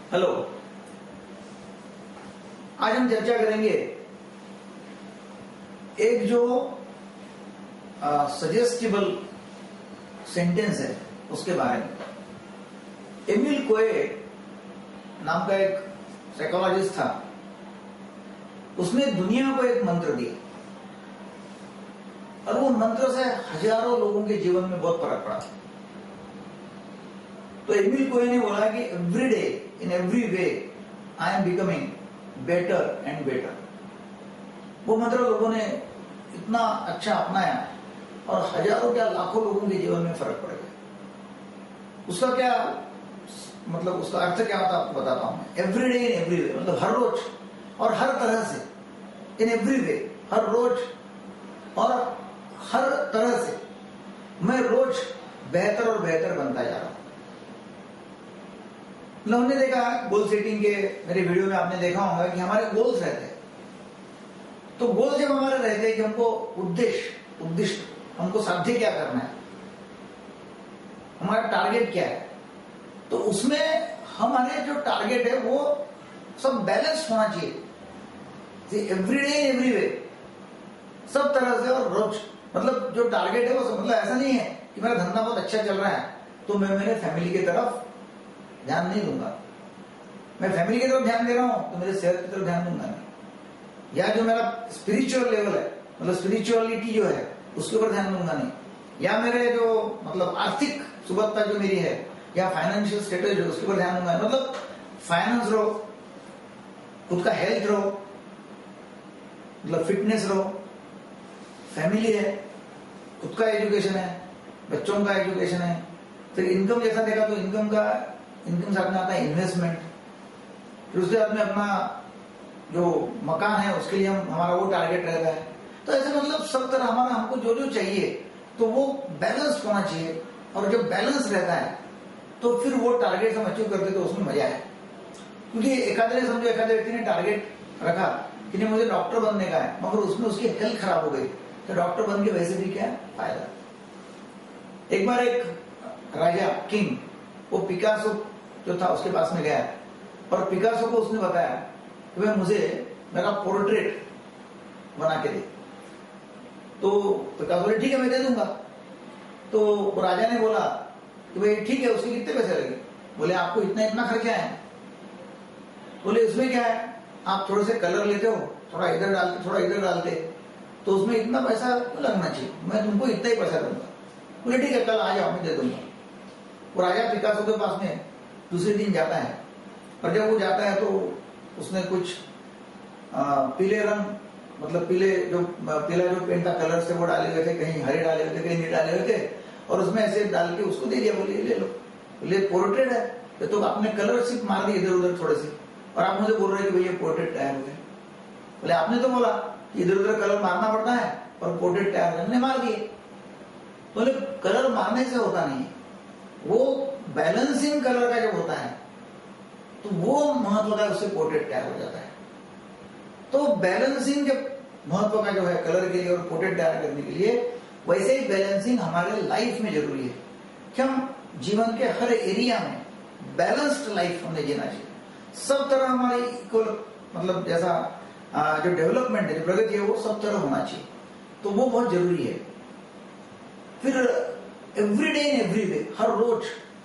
Hello, आज हम चर्चा करेंगे एक जो सजेस्टिबल सेंटेंस है उसके बारे में। एमिल कोए नाम का एक साइकोलॉजिस्ट था, उसने दुनिया को एक मंत्र दिया और वो मंत्र से हजारों लोगों के जीवन में बहुत फर्क पड़ा। तो एमिल कोए ने बोला कि every day in every way I am becoming better and better. वो मंत्र लोगों ने इतना अच्छा अपनाया और हजारों क्या लाखों लोगों के जीवन में फर्क पड़ गया। उसका क्या मतलब, उसका अर्थ क्या होता है आपको बताता हूं मैं। Every day in every way मतलब हर रोज और हर तरह से, इन एवरी वे हर रोज और हर तरह से मैं रोज बेहतर और बेहतर बनता जा रहा हूं। हमने देखा गोल सेटिंग के मेरे वीडियो में आपने देखा होगा कि हमारे गोल्स रहते हैं। तो गोल जब हमारे रहते हैं कि हमको उद्दिष्ट हमको साध्य क्या करना है, हमारा टारगेट क्या है, तो उसमें हमारे जो टारगेट है वो सब बैलेंस होना चाहिए। एवरी डे एवरी वे सब तरह से और रोज मतलब जो टारगेट है वो सब, मतलब ऐसा नहीं है कि मेरा धंधा बहुत अच्छा चल रहा है तो मैं मेरे फैमिली की तरफ ध्यान नहीं दूंगा। मैं फैमिली की तरफ ध्यान दे रहा हूं तो मेरे सेहत की तरफ ध्यान दूंगा नहीं। या जो मेरा स्पिरिचुअल लेवल है, मतलब स्पिरिचुअलिटी जो है उसके ऊपर ध्यान दूंगा नहीं। या मेरे जो मतलब आर्थिक सुबत्ता जो मेरी है या फाइनेंशियल स्टेटस जो उसके ऊपर ध्यान दूंगा। मतलब फाइनेंस रहो, खुद का हेल्थ रहो, मतलब फिटनेस रहो, फैमिली है, खुद का एजुकेशन है, बच्चों का एजुकेशन है। फिर इनकम जैसा देखा तो इनकम साथ में आता है इन्वेस्टमेंट। फिर उसके बाद में अपना जो मकान है उसके लिए हमारा वो टारगेट रहता है। तो ऐसे मतलब सब तरह हमारा हमको जो जो चाहिए तो वो बैलेंस होना चाहिए। और जब बैलेंस रहता है तो फिर वो टारगेट हम अचीव करते तो उसमें मजा है। क्योंकि एकाधे व्यक्ति ने टारगेट रखा कि नहीं मुझे डॉक्टर बनने का है, मगर उसमें उसकी हेल्थ खराब हो गई तो डॉक्टर बन के वैसे भी क्या फायदा। एक बार एक राजा किंग वो पिकासो जो था उसके पास में गया और पिकासो को उसने बताया कि भाई मुझे मेरा पोर्ट्रेट बना के दे। तो पिकासो ने ठीक है मैं दे दूंगा। तो राजा ने बोला कि भाई ठीक है, उसके कितने पैसे लगे? बोले आपको इतना खर्चा है। बोले उसमें क्या है, आप थोड़े से कलर लेते हो, थोड़ा इधर डालते थोड़ा इधर डालते, तो उसमें इतना पैसा लगना चाहिए, मैं तुमको इतना ही पैसा दूंगा। बोले ठीक है कल आ जाओ मैं दे दूंगा। वो राजा पिकासो के पास में दूसरे दिन जाता है और जब वो जाता है तो उसने कुछ पीले रंग मतलब पीला जो पेंट का कलर से वो डाले हुए थे, कहीं हरे डाले हुए थे कहीं नीले डाले हुए थे, और उसमें ऐसे डाल के उसको दे दिया। बोले ले लो, बोले पोर्ट्रेट है तो आपने कलर सिर्फ मार दिए इधर उधर थोड़े से और आप मुझे बोल रहे हैं कि भैया पोर्ट्रेट तैयार हो गया। बोले आपने तो बोला कि इधर उधर कलर मारना पड़ता है और पोर्ट्रेट तैयार करने मार दिए। बोले कलर मारने से होता नहीं, वो बैलेंसिंग कलर का जब होता है तो वो महत्व का उससे पोर्ट्रेट तैयार हो जाता है। तो बैलेंसिंग जब महत्व का जो है कलर के लिए और पोर्ट्रेट तैयार करने के लिए, वैसे ही बैलेंसिंग हमारे लाइफ में जरूरी है कि हम जीवन के हर एरिया में बैलेंस्ड लाइफ हमें जीना चाहिए। सब तरह हमारी इक्वल मतलब जैसा जो डेवलपमेंट है, जो प्रगति है वो सब तरह होना चाहिए। तो वो बहुत जरूरी है। फिर every day in every way हर रोज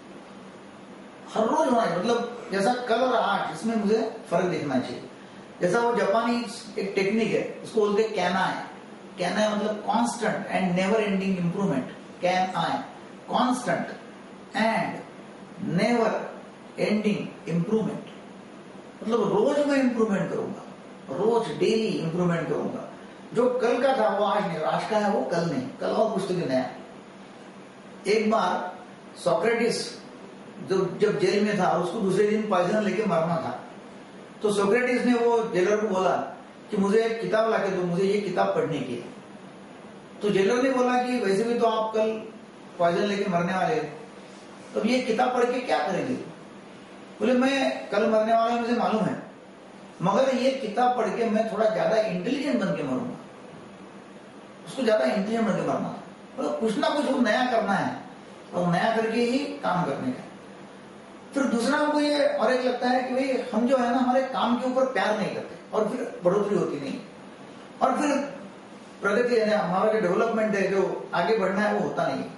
होना चाहिए। मतलब जैसा कल और आज इसमें मुझे फर्क दिखना चाहिए। जैसा वो जापानी एक टेक्निक है उसको बोलते हैं कैन आई मतलब constant and never ending improvement. Can I constant and never ending improvement मतलब रोज मैं इंप्रूवमेंट करूंगा, रोज डेली इंप्रूवमेंट करूंगा। जो कल का था वो आज नहीं, आज का है वो कल नहीं, कल और कुछ तो नया। एक बार सोक्रेटिस जब जेल में था और उसको दूसरे दिन पॉइजन लेके मरना था, तो सोक्रेटिस ने वो जेलर को बोला कि मुझे एक किताब लाके दो, मुझे ये किताब पढ़ने की है। तो जेलर ने बोला कि वैसे भी तो आप कल पॉइजन लेके मरने वाले हैं, तो ये किताब पढ़ के क्या करेंगे? बोले मैं कल मरने वाला मुझे मालूम है, मगर ये किताब पढ़ के मैं थोड़ा ज्यादा इंटेलिजेंट बन के मरूंगा। उसको ज्यादा इंटेलिजेंट बन के मरना, मतलब कुछ ना कुछ नया करना है और नया करके ही काम करने का। फिर दूसरा हमको ये और एक लगता है कि भाई हम जो है ना हमारे काम के ऊपर प्यार नहीं करते और फिर बढ़ोतरी होती नहीं और फिर प्रगति है ना हमारा जो डेवलपमेंट है जो आगे बढ़ना है वो होता नहीं।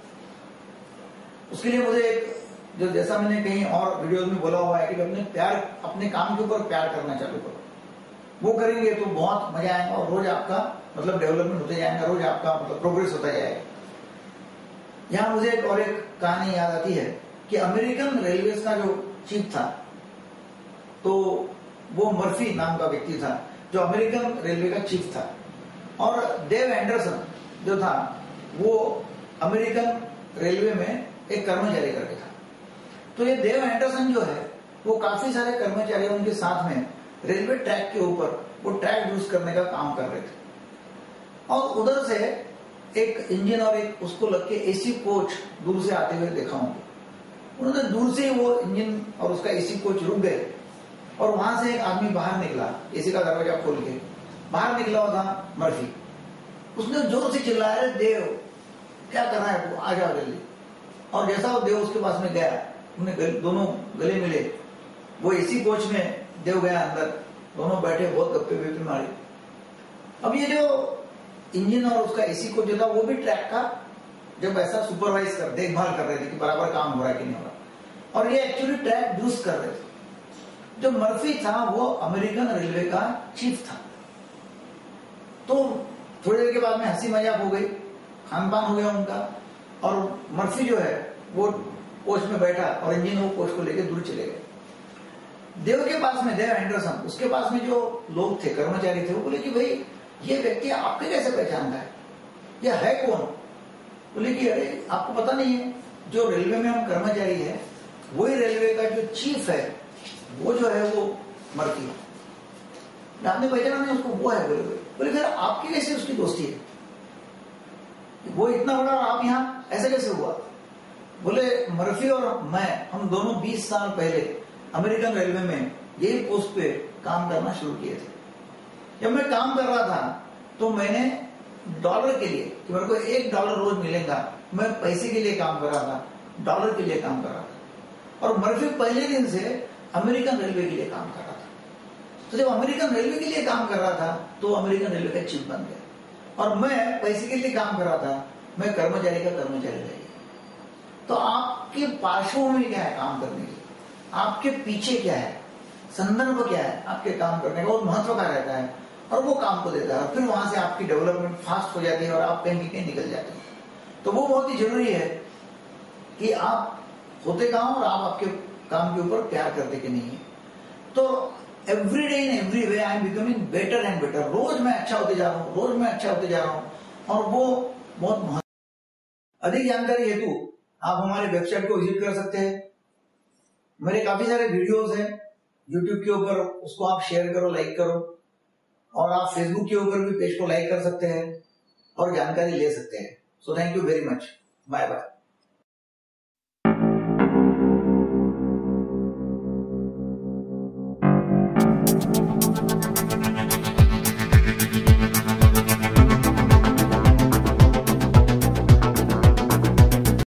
उसके लिए मुझे एक जो जैसा मैंने कहीं और वीडियोस में बोला हुआ है कि अपने काम के ऊपर प्यार करना चालू करो। वो करेंगे तो बहुत मजा आएगा और रोज आपका मतलब डेवलपमेंट होते जाएगा, रोज आपका मतलब प्रोग्रेस होता जाएगा। यहाँ मुझे एक और एक कहानी याद आती है कि अमेरिकन रेलवेज का जो चीफ था तो वो मर्फी नाम का व्यक्ति था जो अमेरिकन रेलवे का चीफ था और डेव एंडरसन जो था वो अमेरिकन रेलवे में एक कर्मचारी करके था। तो ये डेव एंडरसन जो है वो काफी सारे कर्मचारियों के साथ में रेलवे ट्रैक के ऊपर वो ट्रैक यूज करने का काम कर रहे थे और उधर से एक इंजन और एक उसको लग के एसी कोच दूर से आते हुए देखा हूं। उन्होंने दूर से वो इंजन और उसका एसी कोच रुक गए और वहां से एक आदमी बाहर निकला, एसी का दरवाजा खोल के बाहर निकला हुआ था मर्फी। उसने जोर से चिल्लाया, देव क्या कर रहा है तू, आ जाओ जल्दी। और जैसा वो देव उसके पास में गया, उन्हें दोनों गले मिले, वो एसी कोच में देव गया अंदर, दोनों बैठे बहुत गप्पे वप्पे मारी। अब ये जो इंजन और उसका एसी कोच जो था वो भी ट्रैक का जब ऐसा सुपरवाइज कर देखभाल कर रहे थे कि बराबर काम हो रहा है कि नहीं हो रहा और ये एक्चुअली ट्रैक यूज कर रहे थे। जो मर्फी था वो अमेरिकन रेलवे का चीफ था। तो थोड़ी देर के बाद में हंसी मजाक हो गई, खान पान हो गया उनका और मर्फी जो है वो कोच में बैठा और इंजन वो कोच को लेकर दूर चले गए। देव के पास में देव एंडरसन, उसके पास में जो लोग थे कर्मचारी थे वो बोले कि भाई ये व्यक्ति आपके कैसे पहचानता है, ये है कौन? बोले कि अरे आपको पता नहीं है, जो रेलवे में हम कर्मचारी है वही रेलवे का जो चीफ है वो जो है वो मर्फी है, आपने पहचाना नहीं उसको, वो है। बोले फिर आपकी कैसे उसकी दोस्ती है, वो इतना बड़ा और आप यहाँ ऐसा कैसे हुआ? बोले मर्फी और मैं हम दोनों 20 साल पहले अमेरिकन रेलवे में यही पोस्ट पे काम करना शुरू किए थे। जब मैं काम कर रहा था तो मैंने डॉलर के लिए कि मेरे को $1 रोज मिलेगा, मैं पैसे के लिए काम कर रहा था, डॉलर के लिए काम कर रहा था। और मर्फी पहले दिन से अमेरिकन रेलवे के लिए काम कर रहा था। तो जब अमेरिकन रेलवे के लिए काम कर रहा था तो अमेरिकन रेलवे का चीफ बन गया और मैं पैसे के लिए काम कर रहा था, मैं कर्मचारी का कर्मचारी रह गया। तो आपके पार्श्वभूमि क्या है काम करने की, आपके पीछे क्या है, संदर्भ क्या है आपके काम करने का, वो महत्व का रहता है और वो काम को देता है और फिर वहां से आपकी डेवलपमेंट फास्ट हो जाती है और आप कहीं कहीं निकल जाते हैं। तो वो बहुत ही जरूरी है कि आप होते कहां और आप आपके काम के ऊपर प्यार करते कि नहीं है। तो every day in every way I am becoming better and better. रोज मैं अच्छा होते जा रहा हूँ, रोज मैं अच्छा होते जा रहा हूँ और वो बहुत महत्व। अधिक जानकारी हेतु आप हमारे वेबसाइट को विजिट कर सकते हैं। मेरे काफी सारे वीडियोस हैं यूट्यूब के ऊपर, उसको आप शेयर करो, लाइक करो और आप फेसबुक के ऊपर भी पेज को लाइक कर सकते हैं और जानकारी ले सकते हैं। So thank you very much, bye bye.